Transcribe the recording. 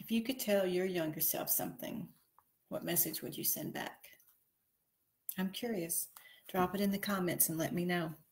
If you could tell your younger self something, what message would you send back? I'm curious. Drop it in the comments and let me know.